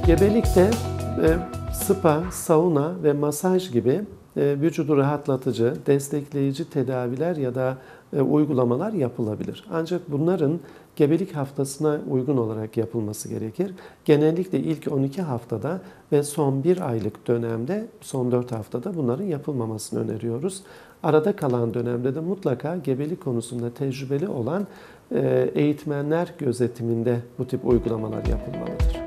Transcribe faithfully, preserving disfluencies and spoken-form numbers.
Gebelikte e, spa, sauna ve masaj gibi e, vücudu rahatlatıcı, destekleyici tedaviler ya da e, uygulamalar yapılabilir. Ancak bunların gebelik haftasına uygun olarak yapılması gerekir. Genellikle ilk on iki haftada ve son bir aylık dönemde, son dört haftada bunların yapılmamasını öneriyoruz. Arada kalan dönemde de mutlaka gebelik konusunda tecrübeli olan e, eğitmenler gözetiminde bu tip uygulamalar yapılmalıdır.